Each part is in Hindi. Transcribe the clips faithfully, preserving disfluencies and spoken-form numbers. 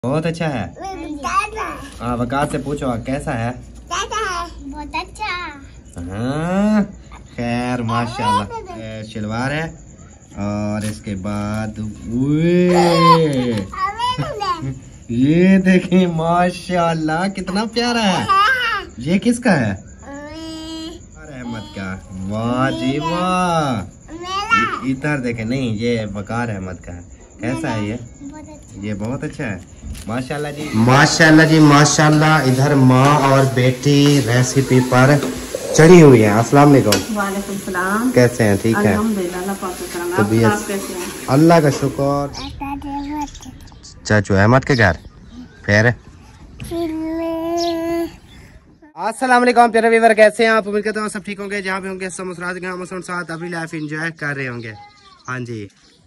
बहुत अच्छा है। हाँ वकास से पूछो कैसा है। बहुत अच्छा। हाँ खैर माशाल्लाह। शलवार है और इसके बाद ये देखिए माशाल्लाह कितना प्यारा है। ये किसका है? अहमद का। वाह जी वाह। इधर देखे नहीं ये वकार अहमद का है। कैसा है ये? ये बहुत अच्छा है माशाल्लाह जी। माशाल्लाह जी माशाल्लाह। इधर माँ और बेटी रेसिपी पर चढ़ी हुई है। अस्सलाम वालेकुम। वालेकुम सलाम। कैसे हैं? ठीक है अल्लाह का शुक्र। चाचू अहमद के घर फिर अस्सलाम वालेकुम प्यारे व्यूअर, कैसे हैं आप? उम्मीद करता हूँ सब ठीक होंगे। जहाँ भी होंगे सब मुस्कुराते साथ अभी लाइफ एंजॉय कर रहे होंगे। हाँ जी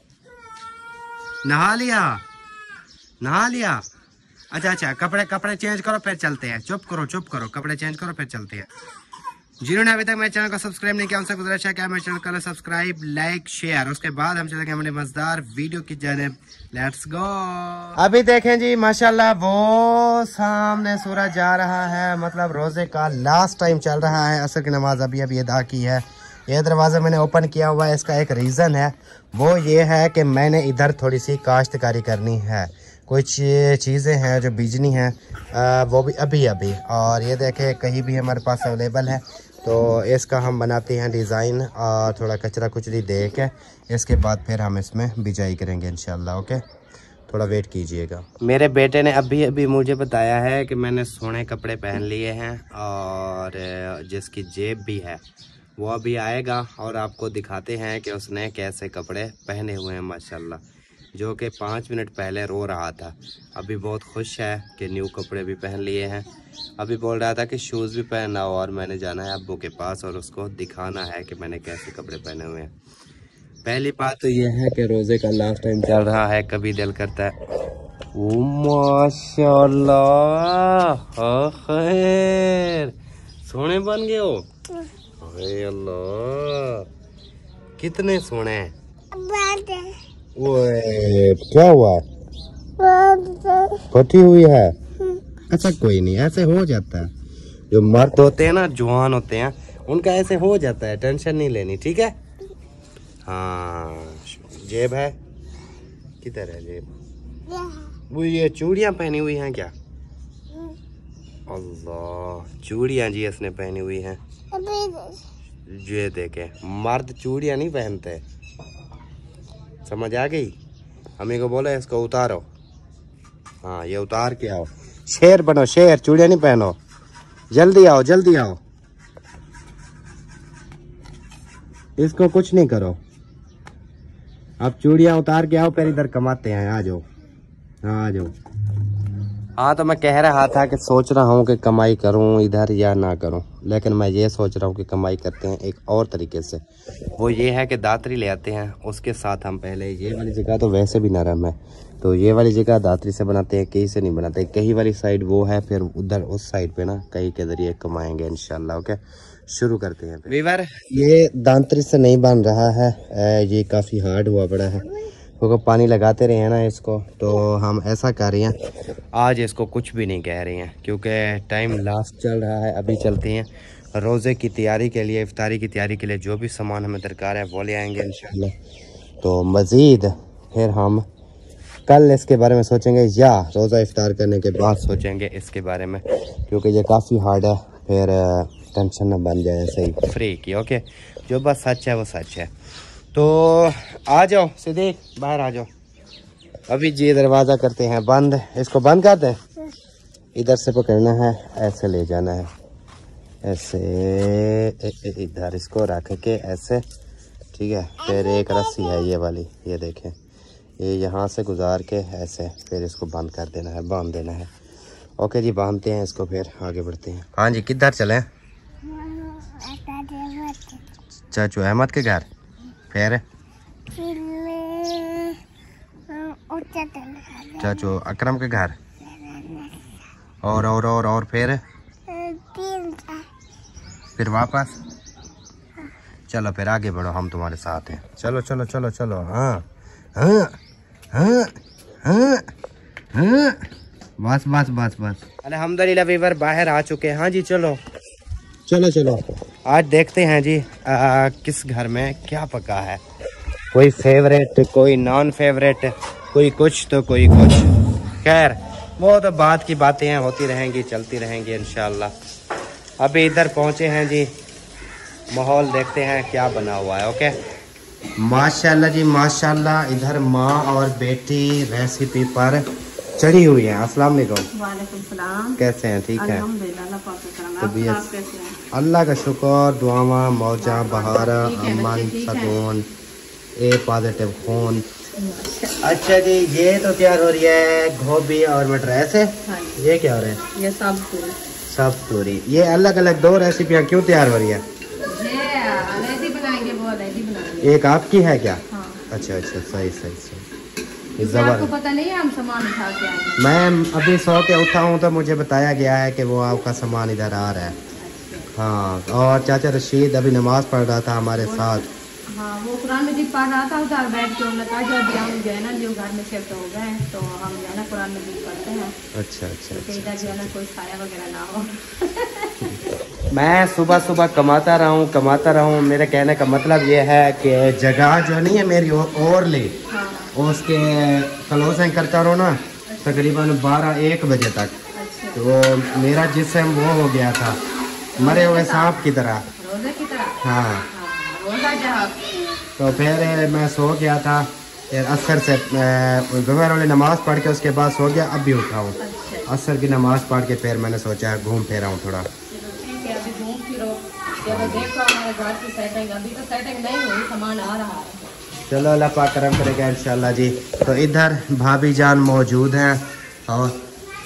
नहा लिया नहा लिया। अच्छा अच्छा कपड़े कपड़े चेंज करो फिर चलते हैं। चुप करो चुप करो कपड़े चेंज करो फिर चलते हैं। जिन्होंने अभी तक मेरे चैनल को सब्सक्राइब नहीं किया उनसे गुजारिश है कि मेरे चैनल को सब्सक्राइब लाइक शेयर। उसके बाद हम चलेंगे हमारे मजेदार वीडियो की जानिब। Let's go. अभी देखें जी माशाल्लाह वो सामने सूरज जा रहा है। मतलब रोजे का लास्ट टाइम चल रहा है। असर की नमाज अभी अभी अदा की है। ये दरवाज़ा मैंने ओपन किया हुआ है। इसका एक रीज़न है, वो ये है कि मैंने इधर थोड़ी सी काश्तकारी करनी है। कुछ चीज़ें हैं जो बीजनी हैं वो भी अभी अभी। और ये देखें कहीं भी हमारे पास अवेलेबल है तो इसका हम बनाते हैं डिज़ाइन और थोड़ा कचरा कुचरी दे के इसके बाद फिर हम इसमें बिजाई करेंगे इंशाल्लाह। ओके थोड़ा वेट कीजिएगा। मेरे बेटे ने अभी अभी मुझे बताया है कि मैंने सोने कपड़े पहन लिए हैं और जिसकी जेब भी है वो अभी आएगा और आपको दिखाते हैं कि उसने कैसे कपड़े पहने हुए हैं माशाल्लाह। जो कि पाँच मिनट पहले रो रहा था, अभी बहुत खुश है कि न्यू कपड़े भी पहन लिए हैं। अभी बोल रहा था कि शूज़ भी पहना हो और मैंने जाना है अब्बू के पास और उसको दिखाना है कि मैंने कैसे कपड़े पहने हुए हैं। पहली बात तो ये है कि रोज़े का लास्ट टाइम चल रहा है, कभी दिल करता है ओ माशाल्लाह खैर सोने बन गए हो। अल्लाह कितने सोने। वो क्या हुआ? फटी हुई है। अच्छा कोई नहीं ऐसे हो जाता है। जो मर्द होते हैं ना जवान होते हैं उनका ऐसे हो जाता है, टेंशन नहीं लेनी ठीक है। हाँ जेब है किधर है जेब? वो ये चूड़ियां पहनी हुई हैं क्या? अल्लाह चूड़ियां जी इसने पहनी हुई हैं। ये देखे मर्द चूड़ियां नहीं पहनते। समझ आ गई? हमें को बोला इसको उतारो। हाँ ये उतार के आओ। शेर बनो शेर, चूड़ियां नहीं पहनो। जल्दी आओ जल्दी आओ। इसको कुछ नहीं करो। अब चूड़ियां उतार के आओ फिर इधर कमाते हैं। आ जाओ हाँ आ जाओ। हाँ तो मैं कह रहा था कि सोच रहा हूँ कि कमाई करूँ इधर या ना करूँ, लेकिन मैं ये सोच रहा हूँ कि कमाई करते हैं एक और तरीके से। वो ये है कि दातरी ले आते हैं, उसके साथ हम पहले ये वाली जगह तो वैसे भी नरम है तो ये वाली जगह दातरी से बनाते हैं, कहीं से नहीं बनाते। कहीं वाली साइड वो है फिर उधर उस साइड पे ना कहीं के जरिए कमाएंगे इंशाल्लाह। ओके शुरू करते हैं। वीवर ये दातरी से नहीं बन रहा है, ये काफ़ी हार्ड हुआ पड़ा है क्योंकि पानी लगाते रहे हैं ना इसको, तो हम ऐसा कर रहे हैं आज इसको कुछ भी नहीं कह रहे हैं क्योंकि टाइम लास्ट चल रहा है। अभी चलते हैं रोज़े की तैयारी के लिए, इफ्तारी की तैयारी के लिए जो भी सामान हमें दरकार है वो ले आएंगे इंशाल्लाह। तो मज़ीद फिर हम कल इसके बारे में सोचेंगे या रोज़ा इफ्तार करने के बाद सोचेंगे इसके बारे में क्योंकि ये काफ़ी हार्ड है, फिर टेंशन ना बन जाए ऐसे ही फ्री की। ओके जो बस सच है वो सच है। तो आ जाओ सिद्दीक बाहर आ जाओ। अभी जी दरवाज़ा करते हैं बंद, इसको बंद कर दें। इधर से पकड़ना है ऐसे ले जाना है ऐसे इधर इसको रख के ऐसे ठीक है। फिर एक रस्सी है ये वाली, ये देखें ये यहाँ से गुजार के ऐसे फिर इसको बंद कर देना है, बांध देना है। ओके जी बांधते हैं इसको फिर आगे बढ़ते हैं। हाँ जी किधर चलें? चाचू अहमद के घर फिर चाचू अकरम के घर और और और और फिर फिर वापस। चलो फिर आगे बढ़ो हम तुम्हारे साथ हैं। चलो चलो चलो चलो। हाँ हाँ हाँ हाँ हाँ बस बस बस बस अल्हम्दुलिल्लाह वीवर बाहर आ चुके हैं। हाँ जी चलो चलो चलो आज देखते हैं जी आ, किस घर में क्या पका है। कोई फेवरेट कोई नॉन फेवरेट, कोई कुछ तो कोई कुछ। खैर वो तो बात की बातें हैं, होती रहेंगी चलती रहेंगी इंशाल्लाह। अभी इधर पहुंचे हैं जी, माहौल देखते हैं क्या बना हुआ है। ओके माशाल्लाह जी माशाल्लाह। इधर माँ और बेटी रेसिपी पर चढ़ी हुई है। अस्सलाम वालेकुम। वालेकुम सलाम। कैसे हैं? ठीक है तबीयत अल्लाह का शुक्र, दुआवा मौजा बहारा अमन सकून ए पॉजिटिव खून। अच्छा जी ये तो तैयार हो रही है गोभी और मटर ऐसे। हाँ, ये क्या हो रहा है? ये सब पूरी सब पूरी। ये अलग अलग दो रेसिपियाँ क्यों तैयार हो रही है? ये अलैदी बनाएंगे, वो अलैदी बनाएंगे। एक आपकी है क्या? हाँ। अच्छा अच्छा सही सही सही। आपको पता नहीं है हम सामान उठा के आए? मैं अभी सो के उठा हूँ तो मुझे बताया गया है कि वो आपका सामान इधर आ रहा है। हाँ और चाचा रशीद अभी नमाज पढ़ रहा था हमारे साथ। हाँ वो कुरान मजीद पढ़ रहा था उधर बैठ के। उन्होंने कहा जो अभी हम जो है ना जो घर में शिफ्ट हो गए हैं तो हम जो है ना कुरान मजीद पढ़ते हैं। अच्छा अच्छा, तो इधर जो है ना कोई साया वगैरह ना हो। मैं सुबह सुबह कमाता रहा हूँ कमाता रहा हूँ। मेरे कहने का मतलब ये है कि जगह जो नहीं है मेरी और ले हाँ। उसके क्लोजिंग करता रहो ना तकरीबन बारह एक बजे तक। अच्छा। तो मेरा जिस्म वो हो गया था मरे हुए सांप की तरह। रोजे की तरह। हाँ रोजा जहाँ। तो फिर मैं सो गया था, फिर असर से दोपहर वाली नमाज पढ़ के उसके बाद सो गया। अब भी उठा हूँ। अच्छा। असर की नमाज पढ़ के फिर मैंने सोचा घूम फिर आऊँ थोड़ा। ठीक है अभी घूम फिरो, जब देखो हमारे घर की सेटिंग। अभी तो सेटिंग नहीं हुई, सामान आ रहा है। चलो अल्लाह पाक करम करेगा इंशाल्लाह जी। तो इधर भाभी जान मौजूद हैं और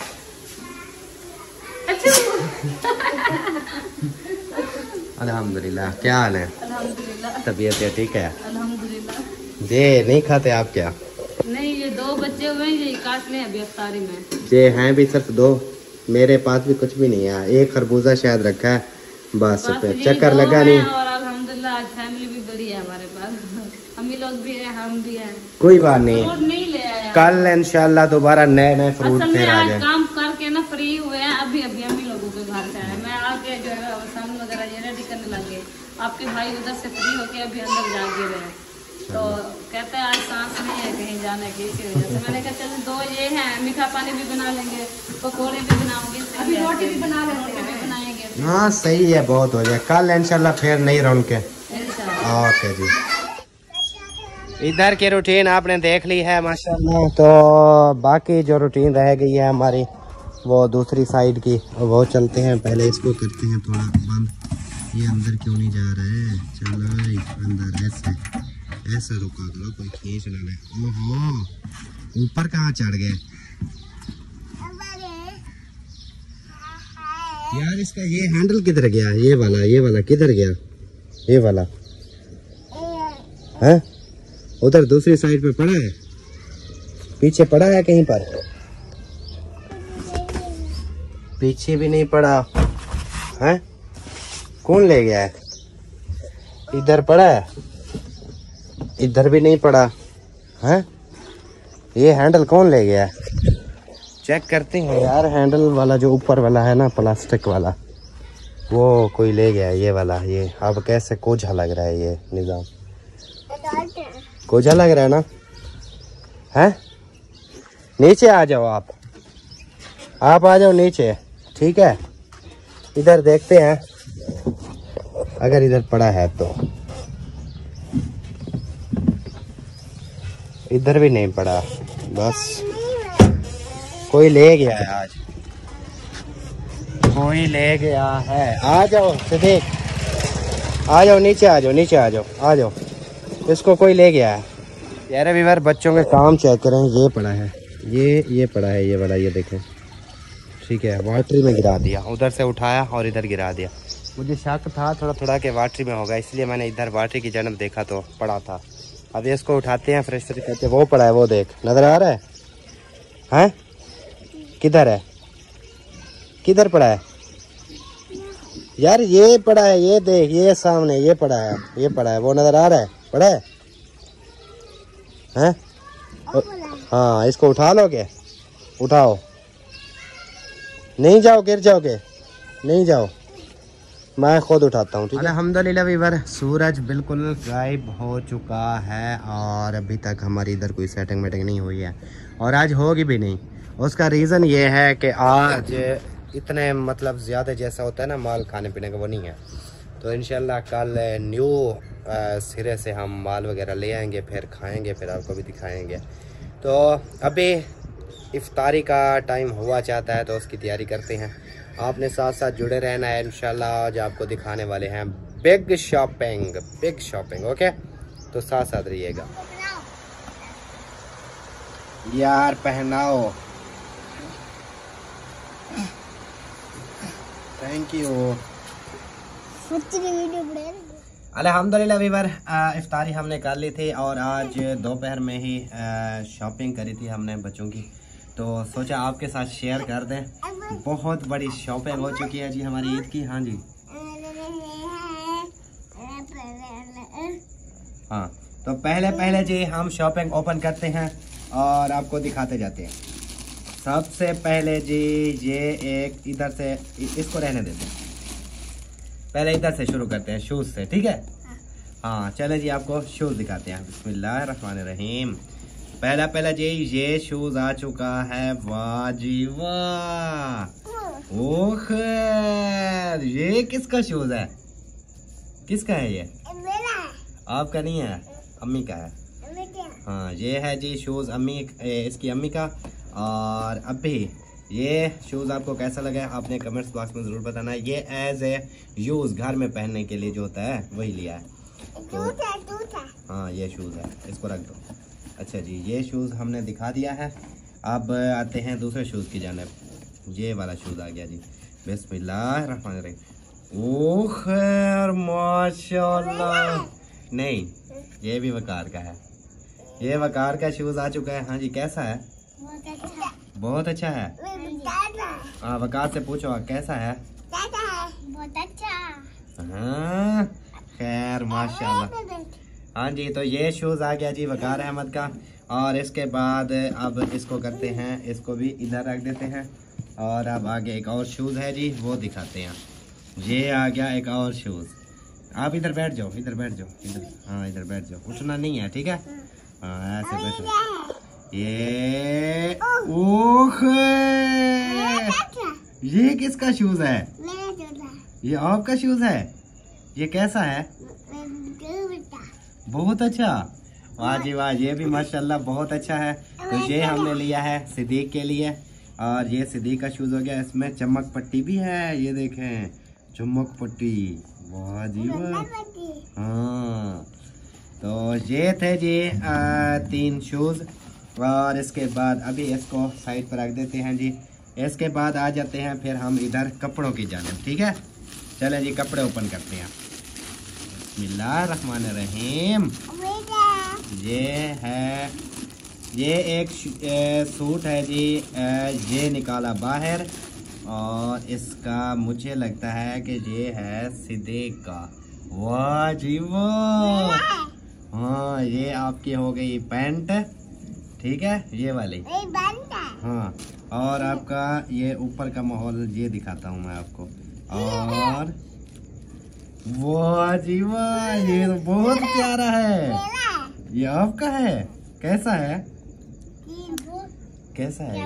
अल्हम्दुलिल्लाह। क्या हाल है? अल्हम्दुलिल्लाह। तबीयत है ठीक है? अल्हम्दुलिल्लाह। ये नहीं खाते आप क्या? नहीं ये दो बच्चे हुए हैं, ये काट ले अभी अफ्तारी में। ये हैं भी सिर्फ दो, मेरे पास भी कुछ भी नहीं है। एक खरबूजा शायद रखा है बस, बस चक्कर लगा नहीं। और अल्हम्दुलिल्लाह आज फैमिली भी बड़ी है हमारे पास। हम लोग भी हैं, हम भी हैं। कोई बात नहीं, फ्रूट नहीं ले आया कल इंशाल्लाह दोबारा नए नए फ्रूट असल में फिर आ आज जाए। काम करके ना फ्री हुए हैं अभी अभी हम ही लोगों के घर से आए। मैं आके जो है सामान वगैरह ये रेडी करने लगे। आपके भाई उधर से फ्री होके अभी अंदर जा गिर रहे हैं तो कहते हैं आज सांस नहीं है कहीं जाने की, इसी वजह से मैंने कहा चलो दो ये हैं, मीठा पानी भी बना लेंगे, पकौड़े भी बनाऊंगी, अभी रोटी भी बना लेंगे, भी बनाएंगे। हाँ सही है, बहुत हो जाए। कल इंशाल्लाह फिर नहीं रौनके। ओके जी। इधर की रूटीन आपने देख ली है माशाल्लाह। तो बाकी जो रूटीन रह गई है हमारी वो दूसरी साइड की, वो चलते हैं। पहले इसको करते हैं थोड़ा बंद। ये अंदर क्यों नहीं जा रहा है? चलो अंदर ऐसे ऐसे रुका करो, कोई खींच ना ले। ओहो ऊपर कहाँ चढ़ गए यार? इसका ये हैंडल किधर गया? ये वाला ये वाला किधर गया? ये वाला है उधर दूसरी साइड पे पड़ा है, पीछे पड़ा है कहीं पर? पीछे भी नहीं पड़ा है। कौन ले गया है? इधर पड़ा है, इधर भी नहीं पड़ा है। ये हैंडल कौन ले गया है? चेक करते हैं यार। हैंडल वाला जो ऊपर वाला है ना प्लास्टिक वाला, वो कोई ले गया है। ये वाला ये अब कैसे कोझा लग रहा है ये निजाम। कोझा लग रहा है ना? है नीचे आ जाओ आप आप आ जाओ नीचे, ठीक है। इधर देखते हैं अगर इधर पड़ा है तो। इधर भी नहीं पड़ा, बस कोई ले गया है आज, कोई ले गया है। आ जाओ सिद्दीक, आ जाओ नीचे, आ जाओ नीचे, आ जाओ आ जाओ। इसको कोई ले गया है यार। व्यूअर बच्चों के काम चेक करें। ये पड़ा है, ये ये पड़ा है, ये वाला ये देखें, ठीक है। वाटरी में गिरा दिया, उधर से उठाया और इधर गिरा दिया। मुझे शक था थोड़ा थोड़ा कि वाटरी में होगा, इसलिए मैंने इधर वाटरी की जन्म देखा तो पड़ा था। अब इसको उठाते हैं फ्रेश करते हैं। वो पड़ा है, वो देख, नजर आ रहा है? हैं किधर है? किधर पड़ा है यार? ये पड़ा है, ये देख, ये सामने ये पड़ा है, ये पड़ा है, वो नजर आ रहा है? पड़ा है हैं? हाँ इसको उठा लोगे? उठाओ नहीं जाओ, गिर जाओगे, नहीं जाओ, मैं खुद उठाता हूँ। अल्हम्दुलिल्लाह वीवर, सूरज बिल्कुल गायब हो चुका है और अभी तक हमारी इधर कोई सेटिंग वेटिंग नहीं हुई है और आज होगी भी नहीं। उसका रीज़न ये है कि आज इतने मतलब ज़्यादा जैसा होता है ना माल खाने पीने का, वो नहीं है। तो इंशाल्लाह कल न्यू सिरे से हम माल वगैरह ले आएंगे, फिर खाएंगे, फिर आपको भी दिखाएंगे। तो अभी इफ्तारी का टाइम हुआ चाहता है तो उसकी तैयारी करते हैं। आपने साथ साथ जुड़े रहना है। इंशाल्लाह आज आपको दिखाने वाले हैं big shopping, big shopping. Okay, तो साथ साथ रहिएगा। यार पहनाओ, थैंक यू। अल्हम्दुलिल्लाह वीवर, इफ्तारी हमने कर ली थी और आज दोपहर में ही शॉपिंग करी थी हमने बच्चों की, तो सोचा आपके साथ शेयर कर दें। बहुत बड़ी शॉपिंग हो चुकी है जी हमारी ईद की। हाँ जी, हाँ, तो पहले पहले जी हम शॉपिंग ओपन करते हैं और आपको दिखाते जाते हैं। सबसे पहले जी ये एक इधर से, इसको रहने देते हैं, पहले इधर से शुरू करते हैं, शूज से, ठीक है। हाँ चले जी, आपको शूज दिखाते हैं। बिस्मिल्लाहिर्रहमानिर्रहीम। पहला पहला जी ये शूज आ चुका है। वाह जी वाह, ओह ये किसका शूज है? किसका है ये? मेरा। आपका नहीं है, अम्मी का है। हाँ ये है जी शूज अम्मी, इसकी अम्मी का। और अभी ये शूज़ आपको कैसा लगा है आपने कमेंट्स बॉक्स में ज़रूर बताना है। ये एज ए यूज़ घर में पहनने के लिए जो होता है वही लिया है। तो हाँ ये शूज़ है, इसको रख दो। अच्छा जी, ये शूज़ हमने दिखा दिया है। अब आते हैं दूसरे शूज़ की जानिब। ये वाला शूज़ आ गया जी। बिस्मिल्लाहिर्रहमानिर्रहीम। ओह खैर माशाल्लाह। नहीं, ये भी वकार का है। ये वकार का शूज़ आ चुका है। हाँ जी, कैसा है? बहुत अच्छा है। हाँ वकार से पूछो कैसा है? बहुत अच्छा। हाँ खैर माशाल्लाह। हाँ जी, तो ये शूज आ गया जी वकार अहमद का। और इसके बाद अब इसको करते हैं, इसको भी इधर रख देते हैं। और अब आगे एक और शूज है जी, वो दिखाते हैं। ये आ गया एक और शूज। आप इधर बैठ जाओ, इधर बैठ जाओ, इधर। हाँ इधर बैठ जाओ, उठना नहीं है, ठीक है। हाँ ऐसे बैठो। ये ओह ये किसका शूज है? ये आपका शूज है। ये कैसा है? बहुत अच्छा। वाह जी वाह, ये भी माशाल्लाह बहुत अच्छा है। तो ये हमने लिया है सिद्दीक के लिए। और ये सिद्दीक का शूज हो गया। इसमें चमक पट्टी भी है, ये देखें चमक पट्टी। वाह जी वाह। हाँ तो ये थे जी आ, तीन शूज। और इसके बाद अभी इसको साइड पर रख देते हैं जी। इसके बाद आ जाते हैं फिर हम इधर कपड़ों की जानिब, ठीक है। चलें जी कपड़े ओपन करते हैं। बिस्मिल्लाहिर्रहमानिर्रहीम। ये है, ये एक सूट है जी, ये निकाला बाहर। और इसका मुझे लगता है कि ये है सिद्दीक का। वाह जी वाह। हाँ ये आपकी हो गई पैंट, ठीक है, ये वाली। हाँ और आपका ये ऊपर का माहौल ये दिखाता हूँ मैं आपको। और वाह जी वाह, ये तो बहुत प्यारा है। ये आपका है? कैसा है? कैसा है?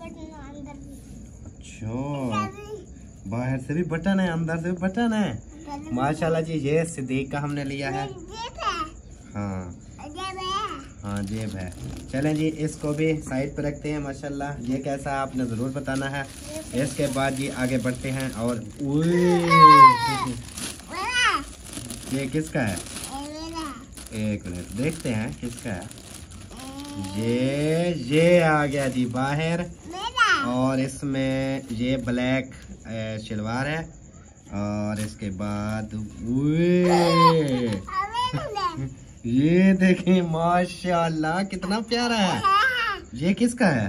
अच्छा, बाहर से भी बटन है, अंदर से भी बटन है। माशाल्लाह जी, ये सिद्दीक का हमने लिया है। हाँ हाँ जेब है। चलें जी इसको भी साइड पर रखते हैं। माशाल्लाह ये कैसा है आपने ज़रूर बताना है। इसके बाद जी आगे बढ़ते हैं। और ये किसका है? एक मिनट देखते हैं किसका है। ये ये आ गया जी बाहर। और इसमें ये ब्लैक शलवार है। और इसके बाद ये देखें माशाल्लाह कितना प्यारा है। ये किसका है?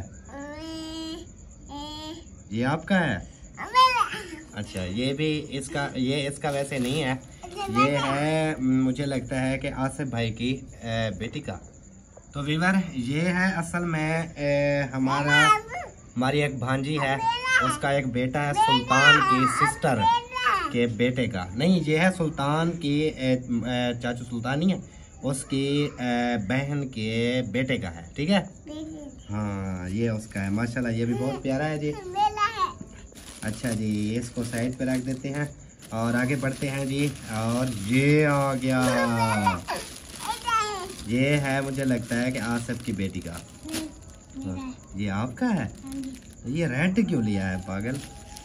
ये आपका है? अच्छा ये भी इसका, ये इसका वैसे नहीं है, ये है मुझे लगता है कि आसिफ भाई की बेटी का। तो वीवर ये है असल में ए, हमारा हमारी एक भांजी है, उसका एक बेटा है सुल्तान की सिस्टर के बेटे का। नहीं, ये है सुल्तान की चाचू सुल्तान नहीं है, उसकी बहन के बेटे का है। ठीक है, हाँ ये उसका है माशाल्लाह। ये भी बहुत प्यारा है जी। अच्छा जी, इसको साइड पे रख देते हैं और आगे बढ़ते हैं जी। और ये आ गया, ये है मुझे लगता है कि आसिफ की बेटी का। ये आपका है? ये रेड क्यों लिया है पागल?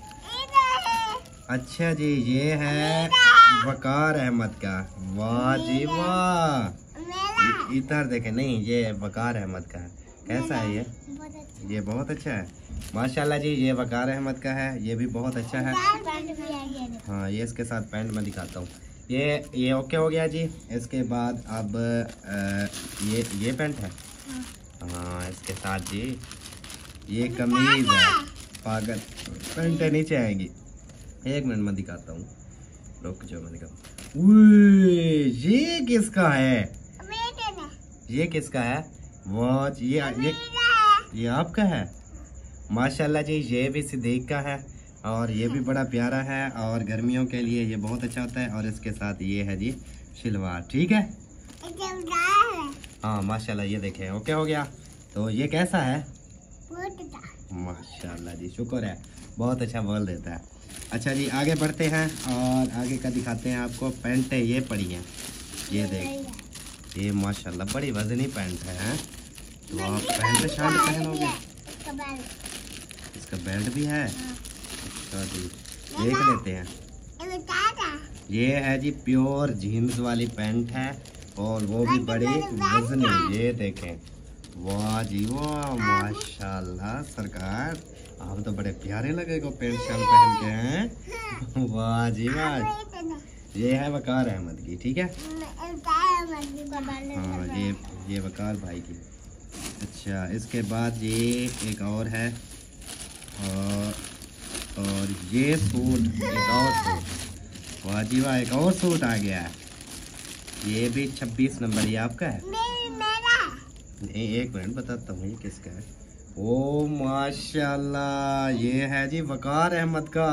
अच्छा जी, ये है वकार अहमद का। वाह जी वाह, इधर देखे। नहीं, ये वकार अहमद का है। कैसा है ये? ये बहुत अच्छा है माशाल्लाह जी। ये वकार अहमद का है, ये भी बहुत अच्छा है। हाँ, ये इसके साथ पैंट में दिखाता हूँ। ये ये ओके हो गया जी। इसके बाद अब आ, ये ये पैंट है। हाँ, इसके साथ जी ये कमीज है। पागल, पैंट नीचे आएंगी। एक मिनट में दिखाता हूँ, रुक जाओ मैं दिखाता हूँ। ये किसका है? ये किसका है? वाह, ये ये ये आपका है माशाल्लाह जी। ये भी सिद्दीक का है और ये भी बड़ा प्यारा है और गर्मियों के लिए ये बहुत अच्छा होता है। और इसके साथ ये है जी शलवार। ठीक है, हाँ माशाल्लाह। ये देखें, ओके हो गया। तो ये कैसा है? माशाल्लाह जी, शुक्र है, बहुत अच्छा बोल देता है। अच्छा जी, आगे बढ़ते हैं और आगे का दिखाते हैं आपको। पैंटें ये पड़ी हैं, ये देख, ये माशाल्लाह बड़ी वजनी पैंट है, है? तो आप पैंट शर्ट पहनोगे? इसका बेल्ट भी है। अच्छा जी, देख लेते हैं। ये है जी प्योर जीन्स वाली पैंट है और वो भी बड़ी वजनी। ये देखें, वाह जी वाह, माशाल्लाह सरकार, आप तो बड़े प्यारे लगेगा पैंट शर्ट पहन के हैं। वाह जी वाह। ये है वकार अहमद की। ठीक है, हाँ ये ये वकार भाई की। अच्छा, इसके बाद ये एक और है और, और ये सूट, एक और सूट। वाह जी वाह, एक और सूट आ गया है। ये भी छब्बीस नंबर। ये आपका है? नहीं, एक मिनट बताता हूँ ये किसका है। ओ माशाल्लाह, ये है जी वकार अहमद का।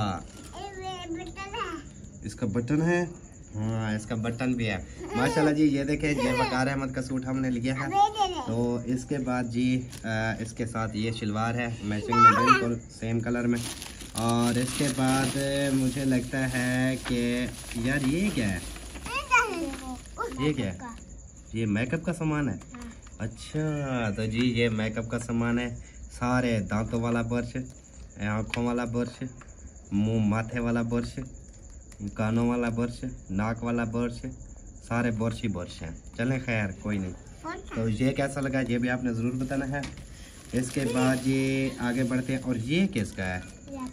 इसका बटन है? हाँ, इसका बटन भी है माशाल्लाह जी। ये देखें, ये वकार अहमद का सूट हमने लिया है। तो इसके बाद जी आ, इसके साथ ये शलवार है मैचिंग में, बिल्कुल सेम कलर में। और इसके बाद मुझे लगता है कि यार ये क्या है? ये क्या है? ये मेकअप का सामान है। अच्छा, तो जी ये मेकअप का सामान है। सारे दांतों वाला ब्रश, आँखों वाला ब्रश, मुंह माथे वाला ब्रश, कानों वाला ब्रश, नाक वाला ब्रश, सारे ब्रश ही ब्रश हैं। चलें खैर, कोई नहीं। तो ये कैसा लगा ये भी आपने ज़रूर बताना है। इसके बाद ये आगे बढ़ते हैं। और ये किसका है?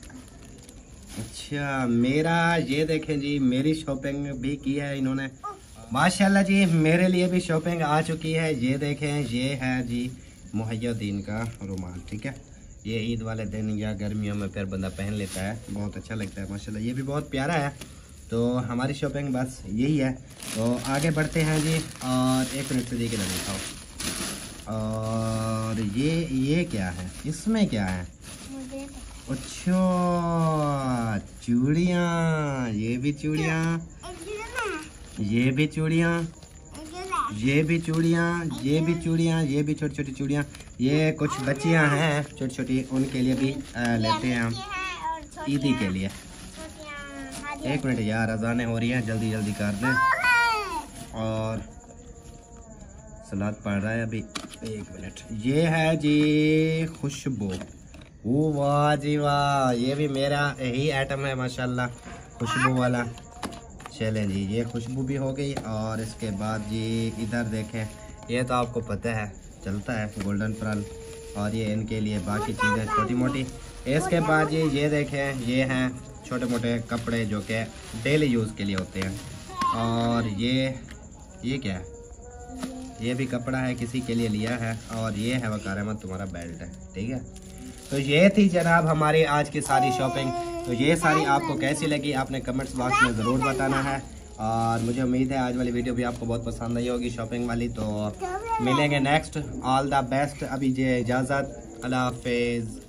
अच्छा, मेरा। ये देखें जी, मेरी शॉपिंग भी की है इन्होंने माशाल्लाह जी। मेरे लिए भी शॉपिंग आ चुकी है। ये देखें, ये है जी मुहैय्यद्दीन का रुमाल। ठीक है, ये ईद वाले दिन या गर्मियों में फिर बंदा पहन लेता है, बहुत अच्छा लगता है माशाल्लाह। ये भी बहुत प्यारा है। तो हमारी शॉपिंग बस यही है। तो आगे बढ़ते हैं जी। और एक मिनट से देखिए दिखाओ। और ये ये क्या है? इसमें क्या है? अच्छा, चूड़ियाँ। ये भी चूड़ियाँ, ये भी चूड़ियाँ, ये भी चूड़ियाँ, ये भी चूड़ियाँ, ये भी छोटी छोटी चूड़ियाँ। ये कुछ बच्चियाँ हैं छोटी छोटी, उनके लिए भी आ, लेते हैं हम ईदी के लिए। एक मिनट यार, अजानें हो रही हैं, जल्दी जल्दी कर दें। और सलाद पड़ रहा है अभी, एक मिनट। ये है जी खुशबू। ओ वाह जी वाह, ये भी मेरा यही आइटम है माशाल्लाह, खुशबू वाला। चलें जी, ये खुशबू भी हो गई। और इसके बाद जी इधर देखें, ये तो आपको पता है चलता है, गोल्डन पेarl। और ये इनके लिए बाकी चीज़ें छोटी मोटी। इसके बाद जी ये देखें, ये हैं छोटे मोटे कपड़े जो कि डेली यूज़ के लिए होते हैं। और ये ये क्या है? ये भी कपड़ा है, किसी के लिए लिया है। और ये है वकार अहमद, तुम्हारा बेल्ट है। ठीक है, तो ये थी जनाब हमारी आज की सारी शॉपिंग। तो ये सारी आपको कैसी लगी आपने कमेंट्स बॉक्स में ज़रूर बताना है। और मुझे उम्मीद है आज वाली वीडियो भी आपको बहुत पसंद आई होगी शॉपिंग वाली। तो मिलेंगे नेक्स्ट। All the best. अभी जे इजाज़त, अल्लाह हाफिज़।